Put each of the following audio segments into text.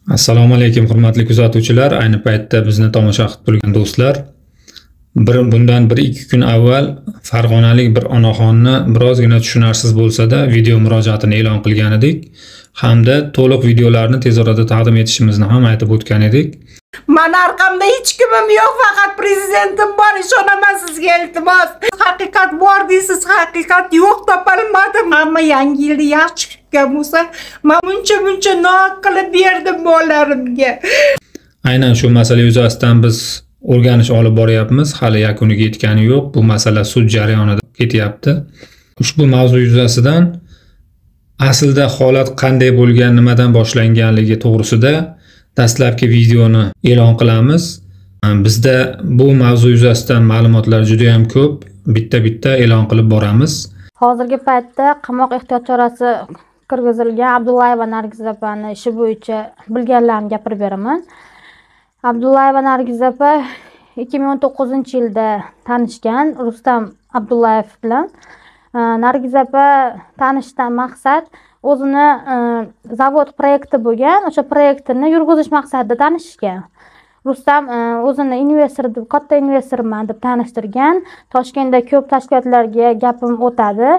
Assalomu alaykum hurmatli kuzatuvchilar. Ayni paytda bizni tomosha qilib turgan do'stlar, bundan 1-2 kun avval farg'onalik bir onaxonni birozgina tushunarsiz bo'lsa-da video murojaatini e'lon qilgan edik hamda to'liq videolarni tez orada taqdim etishimizni ham aytib o'tgan edik. Mana orqamda hech kimim yo'q, faqat prezidentim bor. Ishonaman sizga, iltimos. Haqiqat bor deysiz, haqiqat yo'q, topolmadim. Hamma yangi yilda yaxshi kutgan bo'lsa, men buncha noq qilib berdim bolalarimga. Aynan shu masala yuzasidan biz o'rganish olib boryapmiz. Hali yakuniga yetgani yo'q. Bu masala sud jarayonida ketyapti. Ushbu mavzu yuzasidan aslida holat qanday bo'lgan, nimadan boshlanganligi to'g'risida dastlabki videoni e'lon qilamiz. Bizda bu mavzu yuzasidan ma'lumotlar juda ham ko'p, bitta e'lon qilib boramiz. Hozirgi paytda qamoq ehtiyot chorasi kirgizilgan Abdullayeva Nargiz opani ishi bo'yicha bilganlarni gapirib beraman. Abdullayeva Nargiz opa 2019-yilda tanishgan Rustam Abdullayev bilan. Nargiz opa tanishdan maqsad o'zini zavod proyekti bo'lgan, o'sha proyektini yurgizish maqsadida tanishgan. Rustam o'zini investor deb, katta investorman deb tanishtirgan. Toshkentda ko'p tashkilotlarga gapim o'tadi.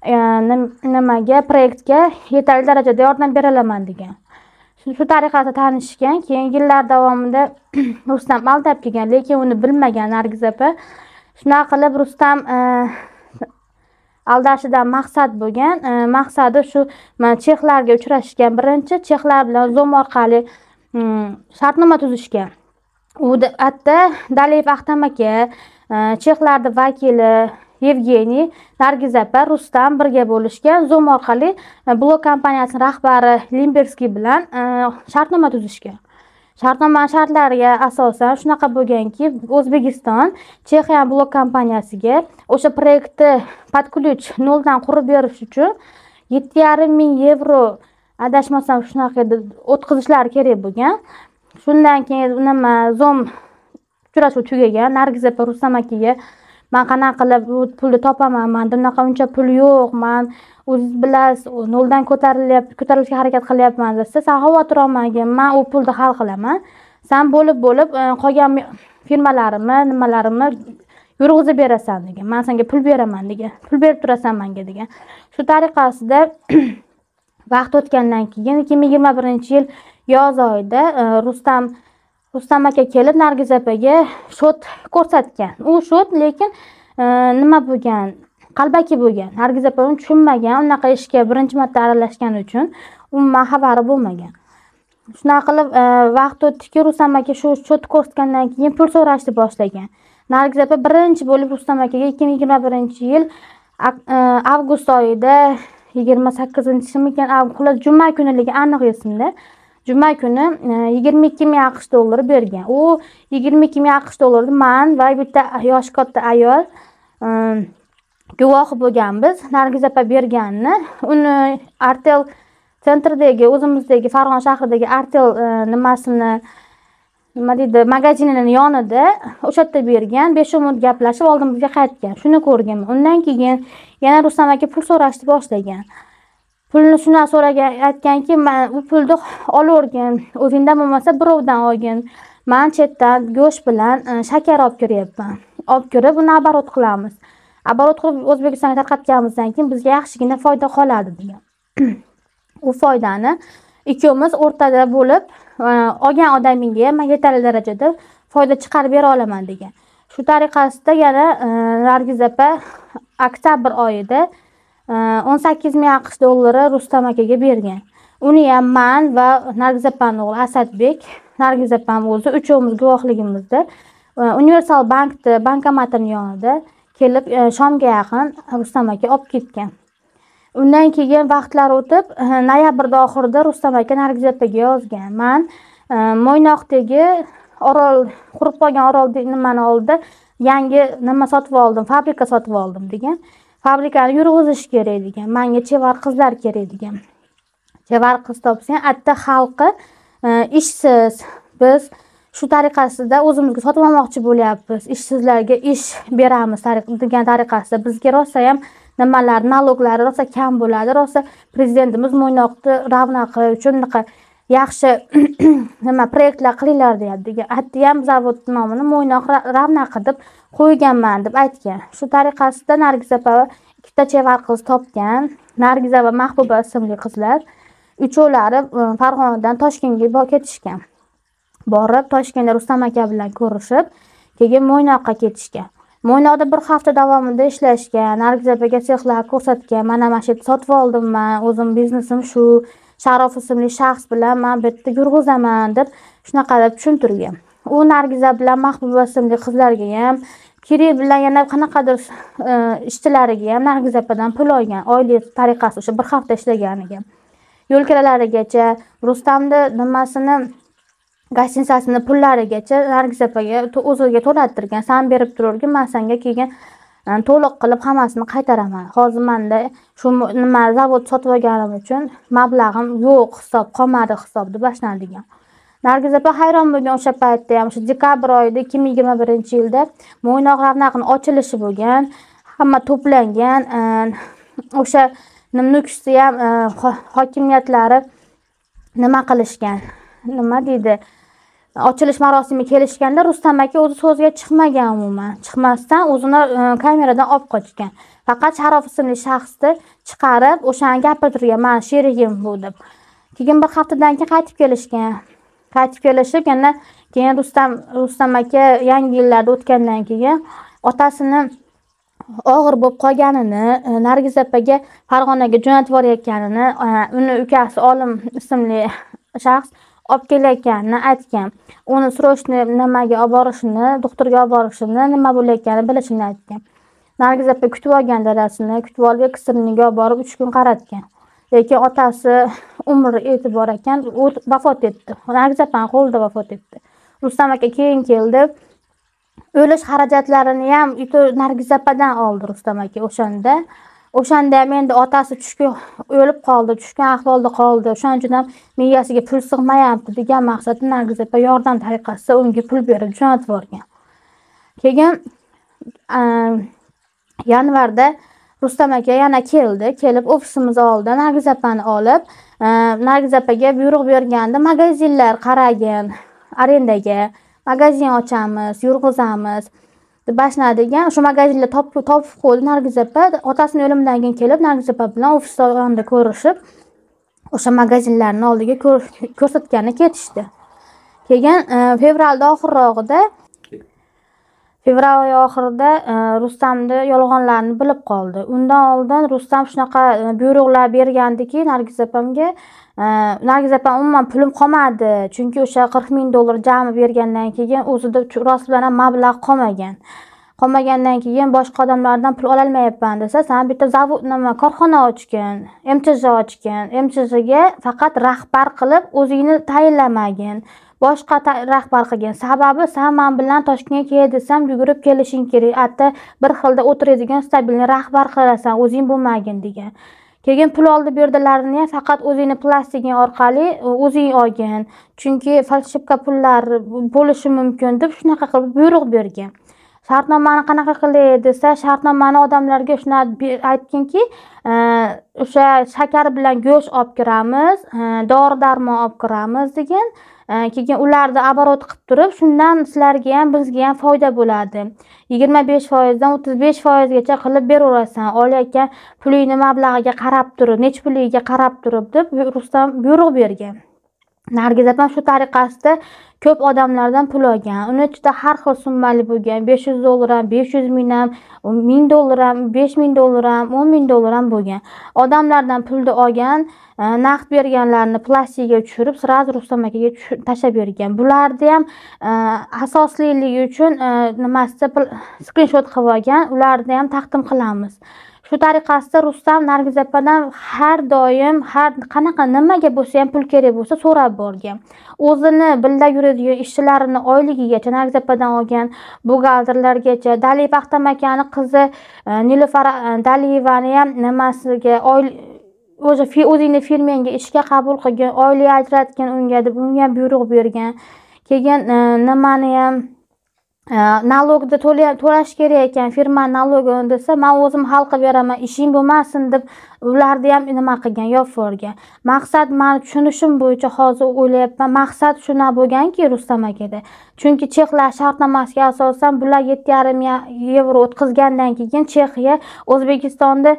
Nimaga, proyektga yetarli darajada yordam bera olaman degan. Shu tariqada tanishgan. Keyin yillar davomida Rustam aldab kelgan, lekin uni bilmagan Nargiz opa. Shunaqa qilib Rustam aldashidan maqsad bo'lgan. Maqsadi shu, chexlarga uchrashgan. Birinchi chexlar bilan Zoom orqali shartnoma tuzishgan. U hatto Daleyev Ahtam aka, chexlarning vakili Yevgeniy, Nargiz opa, Rustam birga bo'lishgan. Zoom orqali blok kompaniyasining rahbari Limberskiy bilan shartnoma tuzishgan. Shartnoma shartlariga asosan shunaqa bo'lganki, O'zbekiston Chexiya blok kompaniyasiga o'sha proyektni под ключ noldan qurib berish uchun 7,5 ming yevro adashmasam shunaqa o'tkazishlar kerak bo'lgan. Shundan keyin nima Zoom uchrashuv tugagan. Nargiz opa Rustam akaga men qanaqa qilib bu pulni topaman, menda unaqa uncha pul yo'q, men o'zingiz bilasiz, noldan ko'tarilishga harakat qilyapman desa, sen xavotir olmagin, men u pulni hal qilaman. Sen bo'lib qolgan firmalarimni, nimalarimni yurg'izib berasan degan. Men senga pul beraman degan. Pul berib turasan menga degan. Shu tariqasida vaqt o'tgandan keyin 2021-yil yoz oyida Rustam aka kelib Nargiz opaga shot ko'rsatgan. U shot lekin nima bo'lgan? Qalbaki bo'lgan. Nargiz opa uni tushunmagan. Unaqa ishga birinchi marta aralashgani uchun umuman xabari bo'lmagan. Shunaqa qilib vaqt o'tdiki, Rustam aka shu shot ko'rsatgandan keyin pul so'rashni boshlagan. Nargiz opa birinchi bo'lib Rustam akaga 2021-yil avgust oyida 28-mikan, xullas juma kuniligi aniq esimda. Juma kuni 22 ming AQSh dollari bergan. U 22 ming AQSh dollarni men va bitta yosh katta ayol guvohi bo'lganmiz. Nargiz opa berganini, uni Artel centridagi, o'zimizdagi Farg'ona shahridagi Artel nima deydi, magazinining yonida o'sha yerda bergan. 5 minut gaplashib oldimizga qaytgan. Shuni ko'rganman. Undan keyin yana Rustam aka pul so'rashni boshlagan. Pulni shuna so'ragan, aytganki, men u pulni olavergin, o'zingdan bo'lmasa birovdan olgin. Men chetdan go'sht bilan shakar olib kiryapman. Olib kirib, uni оборот qilamiz. Оборот qilib O'zbekistonga tarqatganimizdan keyin bizga yaxshigina foyda qoladi degan. U foydani ikkovimiz o'rtada bo'lib, olgan odamingga ham yetarli darajada foyda chiqarib bera olaman degan. Shu tariqasida yana Nargiz opa oktyabr oyida 18 ming AQSh dollari Rustam akaga bergan. Uni ham men va Nargiz opaning o'g'li Asadbek, Nargiz opam o'zi uchovimiz guvohligimizda Universal bankda bankomatining yonida kelib shomga yaqin Rustam aka olib ketgan. Undan keyin vaqtlar o'tib, noyabrda oxirida Rustam aka Nargiz opaga yozgan. Men Mo'ynoqdagi orol, qurib qolgan orolda nimani oldida yangi nima sotib oldim, fabrika sotib oldim degan. Fabrikani yurg'izish kerak degan. Menga chevar qizlar kerak degan. Chevar qiz topsang, atta xalqi ishsiz. Biz shu tariqasida o'zimizga sotib olmoqchi bo'lyapmiz. Ishsizlarga ish beramiz degan tariqasida bizga rosa ham nimalar, naloglari rosa kam bo'ladi. Rosa prezidentimiz Mo'ynoqni ravnaqi uchun yaxshi nima proyektlar qilinglar deyapti. Hatto ham zavod nomini Mo'ynoq Ravnaqi deb qo'yganman deb aytgan. Shu tariqasida Nargiza opa ikkita chevar qiz topgan. Nargiza va Mahbuba ismli qizlar. Uchovlari Farg'onadan Toshkentga ketishgan. Borib Toshkentda Rustam aka bilan ko'rishib, keyin Mo'ynoqqa ketishgan. Mo'ynoqda bir hafta davomida ishlashgan. Nargiza opaga sexlar ko'rsatgan. Mana shu yerda sotib oldim-man, o'zim biznesim shu. Sharof ismli shaxs bilan men bu yerda yurg'izaman deb shunaqa deb tushuntirgan. U Nargiza bilan Mahbuba ismli qizlarga ham, Kiri bilan yana qanaqadir ishchilariga ham Nargiza opadan pul olgan. Oylik tariqasi o'sha bir hafta ishlaganiga. Yo'lkaralarigacha, Rustamni nimasini gostinitsasini pullarigacha Nargiza opaga o'ziga to'lattirgan. Sen berib tururgin, men senga keyin to'liq qilib hammasini qaytaraman. Hozir menda shu nima zavod sotib olganim uchun mablag'im yo'q, hisob qolmadi hisob deb boshladigan. Nargiza opa hayron bo'lgan o'sha paytda ham, o'sha dekabr oyida 2021-yilda Mo'ynoq Ravnaqining ochilishi bo'lgan. Hamma to'plangan. O'sha Nukusda ham hokimiyatlari nima qilishgan? Nima deydi? Ochilish marosimiga kelishganda Rustam aka o'zi so'zga chiqmagan umuman. Chiqmasdan o'zini kameradan olib qochgan. Faqat Sharof ismli shaxsni chiqarib, o'shani gapirtirgan, "Men sherigim bu" deb. Keyin bir haftadan keyin qaytib kelishgan. Qaytib kelishib, yana keyin Rustam aka yangi yillarda o'tgandan keyin otasini og'ir bo'lib qolganini, Nargiza opaga Farg'onaga jo'natib yuborayotganini, uni ukasi Olim ismli shaxs olib kelayotganini aytgan. Uni srochniy nimaga olib borishini, doktorga olib borishini, nima bo'layotganini bilishini aytgan. Nargiza opa kutib olgan dadasini, kutib olib ekstreniga olib borib 3 kun qaratgan. Lekin otasi umri yetib bor ekan, u vafot etdi. Nargiza opaning qo'lida vafot etdi. Rustam aka keyin keldi. O'lish xarajatlarini ham Nargiza opadan oldi Rustam aka o'shanda. O'shanda ham endi otasi tushga o'lib qoldi, tushgan ahvolda qoldi. O'shaning uchun ham miyasiga pul sig'mayapti degan maqsadda Nargiza opa yordam tariqasida unga pul berib jo'natib yuborgan. Keyin yanvarda Rustam aka yana keldi. Kelib ofisimiz oldida Nargiza opani olib, Nargiza opaga buyruq berganda magazinlar qaragin, arendaga magazin ochamiz, yurg'izamiz deb boshladigan. Shu magazinlar topib qo'ydi Nargiza opa. Otasining o'limidan keyin kelib Nargiza opa bilan ofis yonida ko'rishib, o'sha magazinlarning oldiga ko'rsatgani ketishdi. Keyin fevral oxirida Rustamni yolg'onlarini bilib qoldi. Undan oldin Rustam shunaqa buyruqlar bergandiki Nargiza opamga, Nargiza opam umuman pulim qolmadi, chunki o'sha $40,000 jami bergandan keyin o'zida rostlan ham mablag' qolmagan. Qolmagandan keyin boshqa odamlardan pul ola olmayapman desa, sen bitta zavod korxona ochgin, MChJ ochgin. MChJga faqat rahbar qilib o'zingni tayinlamagin. Boshqa rahbar qilgan. Sababi sen men bilan Toshkentga kel desam yugurib kelishing kerak. Hatto bir xilda o'tiradigan stabilni rahbar qilasan, o'zing bo'lmagin degan. Keyin pul oldi berdilarini ham faqat o'zingni plastiging orqali o'zing olgin. Chunki falshifka pullar bo'lishi mumkin deb shunaqa qilib buyruq bergan. Shartnomani qanaqa qilay desa, shartnomani odamlarga shuna aytganki, o'sha shakar bilan go'sht olib kiramiz, dori-darmon olib kiramiz degan. Keyin ularni оборот qilib turib, shundan sizlarga ham bizga ham foyda bo'ladi. 25% dan 35% gacha qilib beraverasan. Olayotgan pulingni mablag'iga qarab turib, nech puliga qarab turib deb Rustam buyruq bergan. Nargiza opam shu tariqasida ko'p odamlardan pul olgan. Uni ichida har xil summali bo'lgan. $500 ham, 500 ming ham, $1000 ham, $5000 ham, $10,000 ham bo'lgan. Odamlardan pulni olgan, naqd berganlarni plastiga tushirib, sirasi Rustam akaga tashab bergan. Bularni ham asosliligi uchun nimasida skrinshot qilib olgan, ularni ham taqdim qilamiz. Shu tariqasida Rustam Nargiza opadan har doim qanaqa nimaga bo'lsa ham pul kerak bo'lsa so'rab borgan. O'zini birga yuradigan ishchilarini oyligigacha Nargiza opadan olgan, buxgalterlargacha, Daliyev Ahtam akani qizi Nilufar Daliyevani ham nimasiga o'zingni firmangga ishga qabul qilgan, oylik ajratgan unga deb unga buyruq bergan. Keyin nimani ham nalogni to'lash kerak ekan, firma nalogini desa, men o'zim hal qilib beraman, ishing bo'lmasin deb ularni ham nima qilgan, yopib yuborgan. Maqsad, men tushunishim bo'yicha hozir o'ylayapman, maqsad shuna bo'lganki Rustam akada. Chunki chexlar shartnomasiga asosan bular 7,5 yevro o'tkazgandan keyin Chexiya O'zbekistonda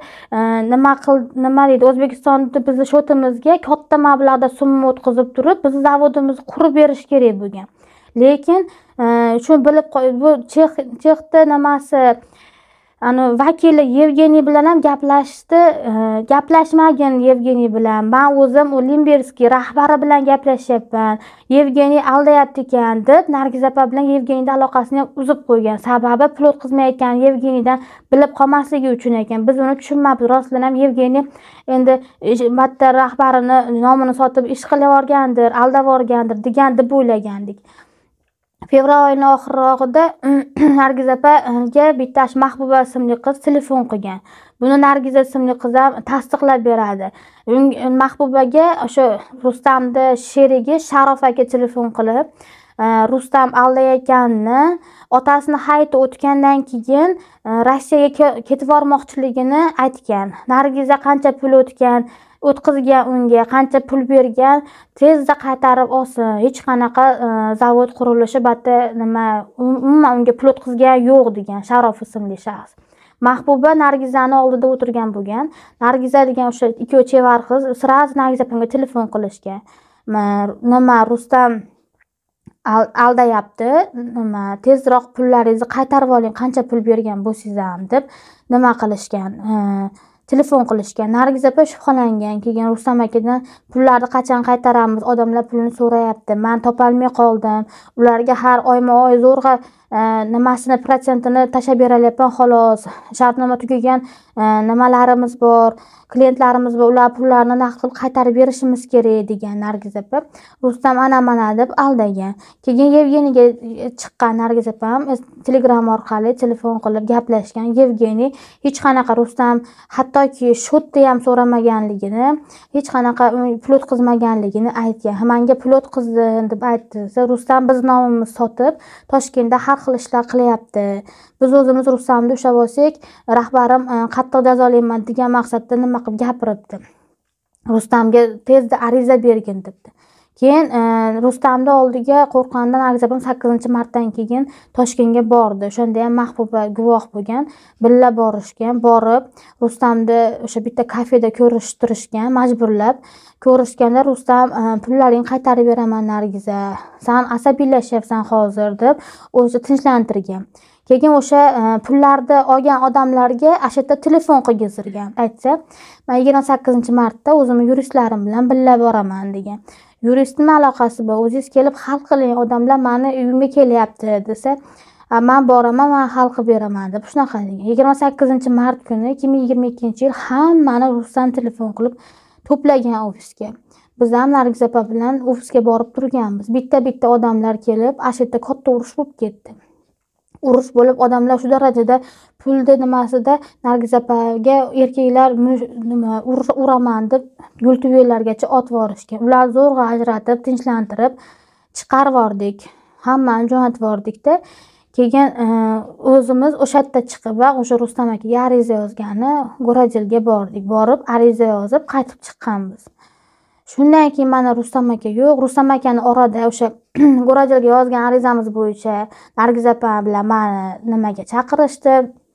nima deydi, O'zbekistonda bizni shotimizga katta mablag'da summa o'tkazib turib, bizni zavodimizni qurib berish kerak bo'lgan. Lekin shu bilib bu Chexda nimasi vakili Yevgeniy bilan ham gaplashdi. Gaplashmagin Yevgeniy bilan. Men o'zim u Limberskiy rahbari bilan gaplashyapman. Yevgeniy aldayapti ekan deb Nargiz opa bilan Yevgeniyning aloqasini ham uzib qo'ygan. Sababi pul o'tkazmayotgan Yevgeniydan bilib qolmasligi uchun ekan. Biz uni tushunmayapmiz. Rostdan ham Yevgeniy endi bitta rahbarini nomini sotib ish qilib yuborgandir, aldab yuborgandir degan deb o'ylagandik. Fevral oyining oxirrog'ida Nargiz opaga bittash Mahbuba ismli qiz telefon qilgan. Buni Nargiz ismli qiz ham tasdiqlab beradi. Mahbubaga o'sha Rustamning sherigi Sharof aka telefon qilib, Rustam aldayotganini, otasini hayiti o'tgandan keyin Rossiyaga ketib bormoqchiligini aytgan. Nargiza qancha pul o'tkazgan unga, qancha pul bergan, tezda qaytarib olsin. Hech qanaqa zavod qurilishi batta umuman unga pul o'tkazgan yo'q degan Sharof ismli shaxs. Mahbuba Nargizani oldida o'tirgan bo'lgan. Nargiza degan o'sha ikki chevar qiz sraz Nargiz opamga telefon qilishgan. Rustam aldayapti, tezroq pullaringizni qaytarib oling, qancha pul bergan bo'lsangiz ham deb qilishgan. Telefon qilishgan. Nargiz opa shubhalangan. Keyin Rustam akadan pullarni qachon qaytaramiz? Odamlar pulini so'rayapti. Men topolmay qoldim. Ularga har oyma-oy zo'rg'a nimasini protsentini tashab beralyapman xolos. Shartnoma tugagan nimalarimiz bor, klientlarimiz bor. Ular pullarni naqd qilib qaytarib berishimiz kerak degan Nargiz opa. Rustam ana-mana deb aldagan. Keyin Yevgeniyga chiqqan Nargiz opa ham Telegram orqali telefon qilib gaplashgan. Yevgeniy hech qanaqa Rustam hattoki shotni ham so'ramaganligini, hech qanaqa pul o'tkazmaganligini aytgan. Menga pul o'tkazdim deb aytdi. Rustam biz nomimizni sotib Toshkentda har xil ishlar qilyapti. Biz o'zimiz Rustamni ushlab olsak, rahbarim qattiq jazolayman degan maqsadda nima qilib gapiribdi. Rustamga tezda ariza bergin debdi. Keyin Rustamning oldiga qo'rqqandan Nargiz opam 8-martdan keyin Toshkentga bordi. O'shanda ham Mahbuba guvoh bo'lgan. Billa borishgan. Borib Rustamni o'sha bitta kafeda ko'rishtirishgan, majburlab ko'rishganda Rustam pullaringni qaytarib beraman Nargiza. Sen asabiylashyapsan hozir deb o'zi tinchlantirgan. Keyin o'sha pullarni olgan odamlarga ashata telefon qilgizirgan. Aytsa, men 28-martda o'zimni yuristlarim bilan billa boraman degan. Yuristning aloqasi bor. O'zingiz kelib hal qiling, odamlar meni uyimga kelyapti desa, men boraman, men hal qilib beraman deb shunaqa degan. 28-mart kuni 2022-yil hammani Rustam telefon qilib to'plagan ofisga. Biz ham Nargiz opa bilan ofisga borib turganmiz. Bitta odamlar kelib, ashata katta urush bo'lib ketdi. Urush bo'lib odamlar shu darajada pulni nimasida Nargiz opaga erkaklar uraman deb yo'ltuvelargacha otib yuborishgan. Ular zo'rg'a ajratib, tinchlantirib chiqarib yubordik. Hammani jo'natib yubordikda. Keyin o'zimiz o'sha yerda chiqib va o'sha Rustam akaga ariza yozgani Go'rajilga bordik. Borib ariza yozib qaytib chiqqanmiz. Shundan keyin mana Rustam aka yo'q. Rustam akani orada o'sha Go'rajilga yozgan arizamiz bo'yicha Nargiz opa bilan meni chaqirishdi.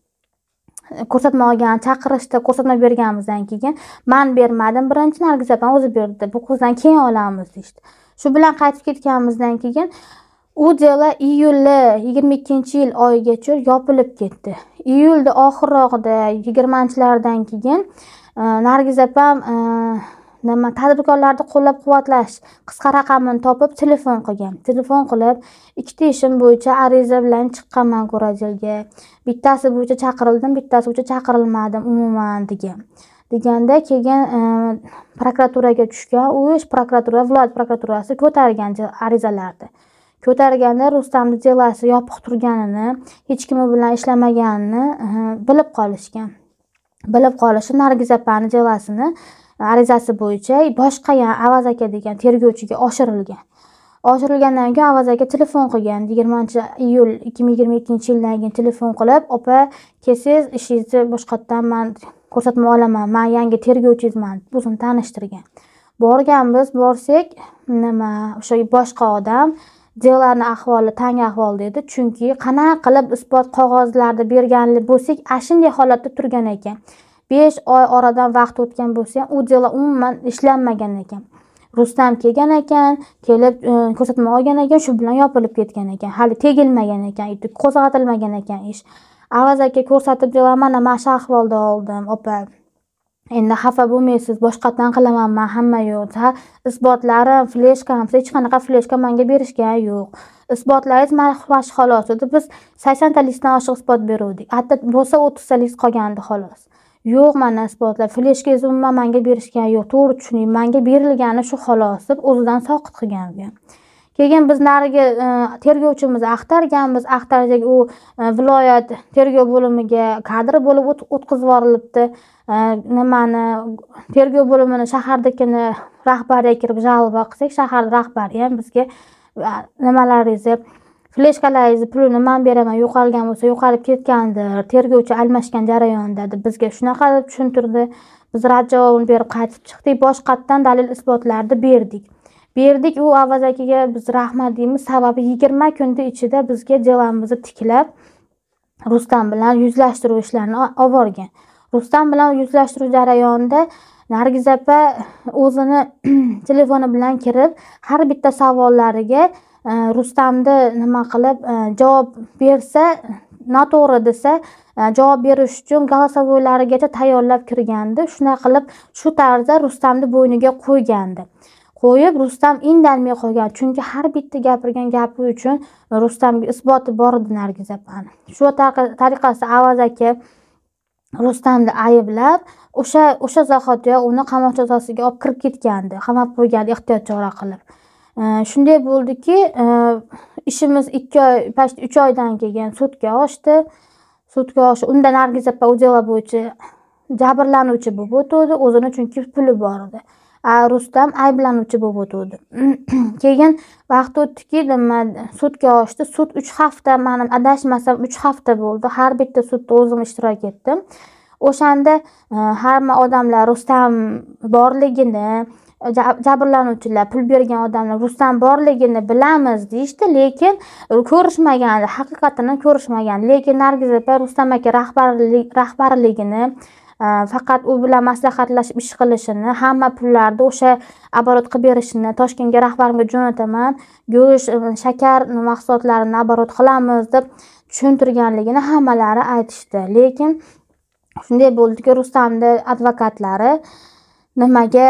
Ko'rsatma olgan, chaqirishdi. Ko'rsatma berganimizdan keyin men bermadim. Birinchi Nargiz opa o'zi berdi. Bu qizdan keyin olamiz deydi. Shu bilan qaytib ketganimizdan keyin u dela iyul 22-yil oyigacha yopilib ketdi. Iyulda oxirrog'ida 20-lardan keyin Nargiz opam tadbirkorlarni qo'llab-quvvatlash qisqa raqamini topib telefon qilgan. Telefon qilib, ikkita ishim bo'yicha ariza bilan chiqqanman Go'rajilga. Bittasi bo'yicha chaqirildim, bittasi bo'yicha chaqirilmadim umuman degan. Deganda keyin prokuraturaga tushgan. U ish prokuratura, viloyat prokuraturasi ko'targan arizalarni. Ko'targanda Rustamning jelasi yopiq turganini, hech kim bilan ishlamaganini bilib qolishgan. Bilib qolishi Nargiz opaning jelasini arizasi bo'yicha boshqa Avaz aka degan tergovchiga oshirilgan. Oshirilgandan keyin Avaz aka telefon qilgan. 20-iyul 2022-yildan keyin telefon qilib, "Opa, kelsangiz ishingizni boshqatdan men ko'rsatma olaman. Men yangi tergovchingizman." O'zini tanishtirgan. Borganmiz, borsak, o'sha boshqa odam Dilarning ahvoli tang ahvolda edi, chunki qanaqa qilib isbot qog'ozlarni berganli bo'lsak, shunday holatda turgan ekan. 5 oy oradan vaqt o'tgan bo'lsa ham, u Dilar umuman ishlanmagan ekan. Rustam kelgan ekan, kelib ko'rsatma olgan ekan, shu bilan yopilib ketgan ekan. Hali tegilmagan ekan, qo'zg'atilmagan ekan ish. Avaz aka ko'rsatib, Dilar mana shu ahvolda oldim, opa. Endi xafa bo'lmaysiz, boshqatdan qilaman men, hamma yo'q. Isbotlarim, fleshkam, hech qanaqa fleshka menga berishgan yo'q. Isbotlaringiz mana xolos edi. Biz 80 ta listdan oshiq isbot beruvdik. Hatto bo'lsa 30 ta list qolgandi xolos. Yo'q, mana isbotlar, fleshkangizni umuman menga berishgan yo'q. To'g'ri tushuning, menga berilgani shu xolos deb o'zidan soqit qilgan bu. Keyin biz nariga tergovchimizni axtarganmiz. Axtarsak u viloyat tergov bo'limiga kadr bo'lib o'tkazib yuborilibdi. Tergov bo'limini shahardagini rahbariga kirib jalba qilsak, shahar rahbari ham bizga nimalaringizni, fleshkalaringizni pulini men beraman, yo'qolgan bo'lsa yo'qolib ketgandir, tergovchi almashgan jarayonda deb bizga shunaqa deb tushuntirdi. Biz rad javobini berib qaytib chiqdik. Boshqatdan dalil isbotlarni berdik. U Avaz akaga biz rahmat deymiz, sababi 20 kunda ichida bizga dilerimizni tiklab, Rustam bilan yuzlashtiruv ishlarini olib borgan. Rustam bilan yuzlashtiruv jarayonida Nargiz opa o'zini telefoni bilan kirib, har bitta savollariga Rustamni nima qilib javob bersa, noto'g'ri desa, javob berish uchun голосовойлarigacha tayyorlab kirgandi. Shuna qilib, shu tarzda Rustamni bo'yniga qo'ygandi. Qo'yib, Rustam indamay qolgan. Chunki har bitta gapirgan gapi uchun Rustamga isboti bor edi Nargiz opani. Shu tariqasida Avaz aka Rustamni ayblab, o'sha zahotiyoq uni qamoq jazosiga olib kirib ketgandi. Qamab qo'ygandi ehtiyot chora qilib. Shunday bo'ldiki, ishimiz 3 oydan keyin sudga oshdi. Unda Nargiz opa o'zela bo'yicha jabrlanuvchi bo'lib o'tdi, o'zini chunki puli bor edi. Rustam ayblanuvchi bo'lib o'tdi. Keyin vaqt o'tdiki, sudga oshdi. Sud 3 hafta, men adashmasam 3 hafta bo'ldi. Har bitta sudda o'zim ishtirok etdim. O'shanda hamma odamlar Rustam borligini, jabrlanuvchilar, pul bergan odamlar Rustam borligini bilamiz deyishdi, lekin ko'rishmagandi, haqiqatan ko'rishmagan. Lekin Nargiz opa Rustam aka rahbarligini, faqat u bilan maslahatlashib ish qilishini, hamma pullarni o'sha оборот qilib berishini, Toshkentga rahbarimga jo'nataman, go'sht, shakar mahsulotlarini оборот qilamiz deb tushuntirganligini hammalari aytishdi. Lekin shunday bo'ldiki, Rustamning advokatlari nimaga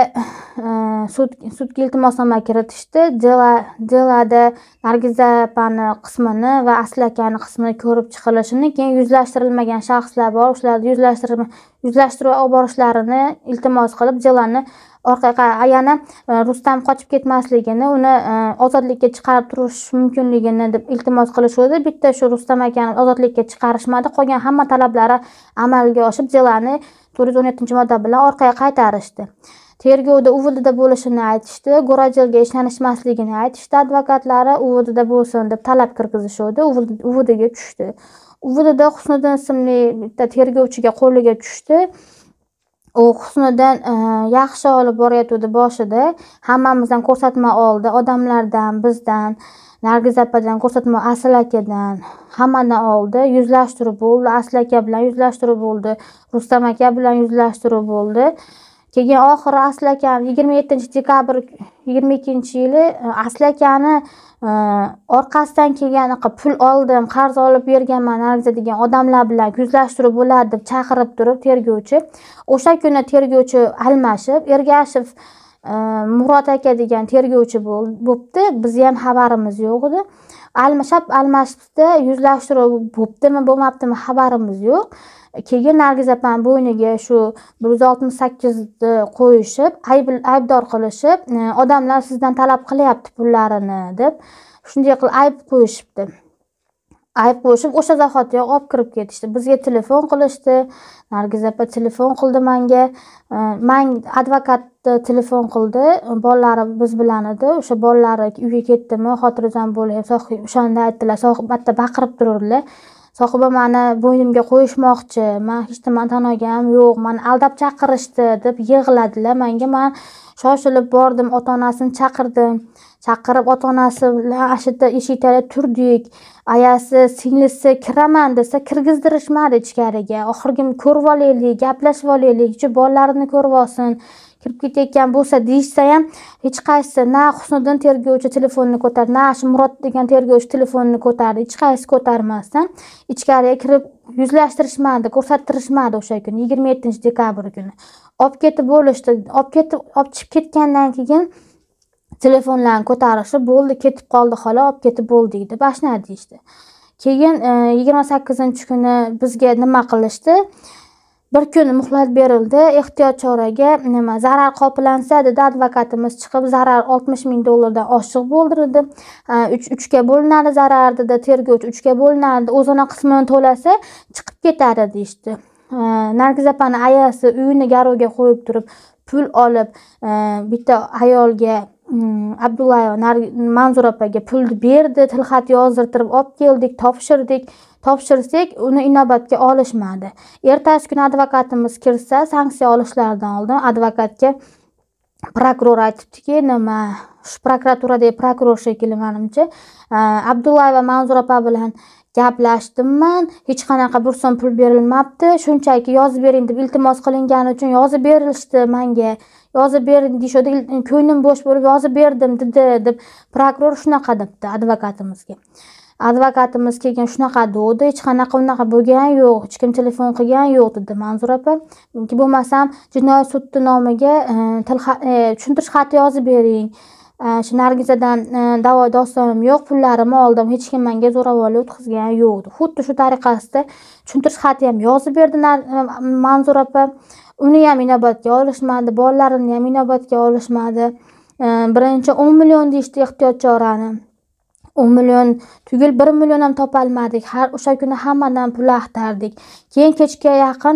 sudga iltimosnoma kiritishdi. Dilada Nargiz opani qismini va Asli akani qismini ko'rib chiqilishini, keyin yuzlashtirilmagan shaxslar bor, ularni yuzlashtirib olib borishlarini iltimos qilib, Dilani orqaga yana Rustam qochib ketmasligini, uni ozodlikka chiqarib turish mumkinligini deb iltimos qilishdi. Bitta shu Rustam akani ozodlikka chiqarishmadi, qolgan hamma talablari amalga oshib, Dilani 417-modda bilan orqaga qaytarishdi. Tergovda UVDda bo'lishini aytishdi, Go'rajelga ishlanishmasligini aytishdi. Advokatlari UVDda bo'lsin deb talab kirgizishdi. UVDga tushdi. UVDda Husniddin ismli bitta tergovchiga qo'liga tushdi. U Husniddin yaxshi olib borayotdi boshida. Hammamizdan ko'rsatma oldi, odamlardan, bizdan, Nargiz opadan ko'rsatma, Asli akadan, hammadan oldi. Yuzlashtiruv bo'ldi, Asli aka bilan yuzlashtiruv bo'ldi, Rustam aka bilan yuzlashtiruv bo'ldi. Keyin oxiri Asli akani 27-dekabr 22-yili Asli akani orqasidan kelgan pul oldim, qarz olib berganman Nargiz degan odamlar bilan yuzlashtiruv bo'ladi deb chaqirib turib tergovchi. O'sha kuni tergovchi almashib, Ergashev Murod aka degan tergovchi bo'pti. Bizni ham xabarimiz yo'q edi. Almashibdi, yuzlashtiruv bo'ptimi, bo'lmabdimi xabarimiz yo'q. Keyin Nargiz opani bo'yniga shu 168 ni qo'yishib, aybdor qilishib, odamlar sizdan talab qilyapti pullarini deb shunday qilib ayb qo'yishibdi. ayb qo'shib o'sha zahotiyoq olib kirib ketishdi. Bizga telefon qilishdi. Nargiz opa telefon qildi menga. Advokat telefon qildi. Bolalari biz bilan edi. O'sha bolalari uyga ketdimi, xotirjam bo'ling. O'shanda aytdilar, sohibatda baqirib tururlar. Sohiba meni bo'ynimga qo'yishmoqchi. Men hech nimani taniganim yo'q. Meni aldab chaqirishdi deb yig'ladilar menga. Men shoshilib bordim, ota-onasini chaqirdim. Chaqirib ota-onasi bilan ashita eshikda turdik. Ayasi, singlisi kiraman desa kirgizdirishmadi ichkariga. Oxirgi ko'rib olaylik, gaplashib olaylik, bolalarini ko'rib olsin. Kirib ketayotgan bo'lsa deyishsa ham hech qaysi na Husniddin tergovchi telefonni ko'tardi, na Murod degan tergovchi telefonni ko'tardi. Hech qaysi ko'tarmasdan ichkariga kirib yuzlashtirishmadi, ko'rsattirishmadi o'sha kuni 27-dekabr kuni. Olib ketib bo'lishdi. Olib chiqib ketgandan keyin telefonlarni ko'tarishib, bo'ldi, ketib qoldi xola, olib ketib bo'ldik deb bashnadi deyishdi. Keyin 28-kuni bizga nima qilishdi? Bir kun muhlat berildi. Ehtiyot choraga zarar qoplansa dedi advokatimiz chiqib, zarar $60,000 dan oshiq bo'ldirdi. 3 ga bo'linadi zarar dedi, tergovchi 3 ga bo'linadi. O'zini qismini to'lasa chiqib ketadi deyishdi. Nargiz opani ayasi uyini garovga qo'yib turib, pul olib, bitta ayolga Abdullayeva Manzura opaga pulni berdi, tilxat yozdirtirib olib keldik, topshirsak uni inobatga olishmadi. Ertasi kuni advokatimiz kirsa, sanksiya olishlaridan oldin advokatga prokuror aytibdiki, nima shu prokuraturadagi prokuror shekilli menimcha Abdullayeva Manzura opa bilan gaplashdim. Hech qanaqa bir so'm pul berilmabdi. Shunchaki yozib bering deb iltimos qilingani uchun yozib berilishdi menga. Yozib bering deyishdi. Ko'nglim bo'sh bo'lib yozib berdim dedi deb prokuror shunaqa debdi advokatimizga. Advokatimiz keyin shunaqa dedi, hech qanaqa unaqa bo'lgan yo'q, hech kim telefon qilgan yo'q dedi Manzura opa. Bo'lmasam jinoyat sudi nomiga tushuntirish xati yozib bering. Shu Nargizadan da'vo dostonim yo'q, pullarimni oldim, hech kim menga zo'ravonlik o'tkazgan yo'q. Xuddi shu tariqasida tushuntirish xati ham yozib berdi Manzura opa. Uni ham inobatga olishmadi, bolalarini ham inobatga olishmadi. Birinchi 10 million deyishdi ehtiyot chorani. 10 million tugul 1 million ham topolmadik. Har o'sha kuni hammadan pul axtardik. Keyin kechga yaqin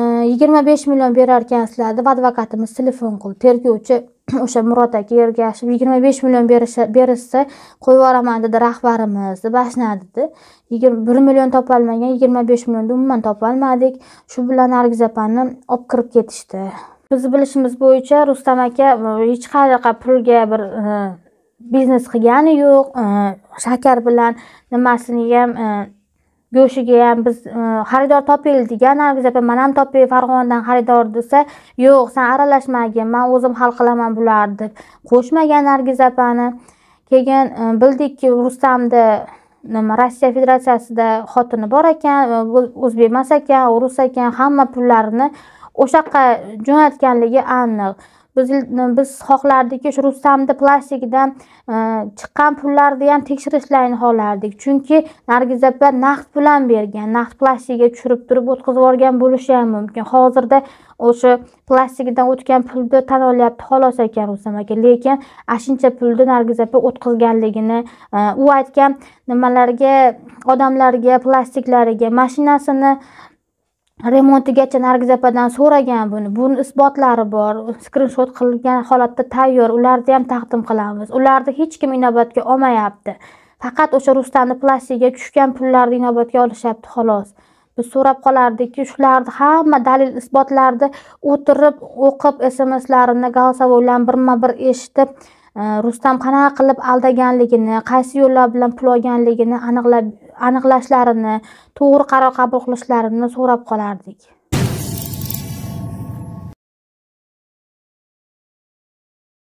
25 million berar ekansizlar deb advokatimiz telefon qildi. Tergovchi o'sha Murod aka ergashib 25 million berishsa qo'yib yuboraman dedi rahbarimiz deb bashnadi dedi. 1 million topolmagan, 25 million umuman topolmadik. Shu bilan Nargiz opani olib kirib ketishdi. Biz bilishimiz bo'yicha Rustam aka hech qanaqa pulga bir biznes qilgani yo'q. Shakar bilan nimasini ham go'shiga ham biz xaridor topaylik degan. Nargiz opa men ham topay Farg'onadan xaridor desa, yo'q, sen aralashmagin, men o'zim hal qilaman bularni deb qo'shmagan Nargiz opani. Keyin bildikki Rustamda Rossiya Federatsiyasida xotini bor ekan, o'zbek emas ekan, rus ekan, hamma pullarini o'sha yoqqa jo'natganligi aniq. Biz xohlardikki shu Rustamda plastikdan chiqqan pullarni ham tekshirishlarini xohlardik. Chunki Nargiz opa naqd bilan bergan, naqd plastikga tushirib turib o'tkazib yuborgan bo'lishi ham mumkin. Hozirda o'sha plastikdan o'tgan pulni tan olyapti xolos ekan Rustam aka, lekin ashuncha pulni Nargiz opa o'tkazganligini u aytgan nimalarga, odamlarga, plastiklariga, mashinasini remontigacha Nargiz opadan so'ragan buni. Buni isbotlari bor. Skrinshot qilgan holatda tayyor. Ularni ham taqdim qilamiz. Ularni hech kim inobatga olmayapti. Faqat o'sha Rustamning plastiga tushgan pullarni inobatga olishyapti xolos. Biz so'rab qolardikki, shularni hamma dalil isbotlarni o'tirib, o'qib, SMS-larini, голосовойlarni birma-bir eshitib, Rustam qanaqa qilib aldaganligini, qaysi yo'llar bilan pul olganligini aniqlashlarini, to'g'ri qaror qabul qilishlarini so'rab qolardik.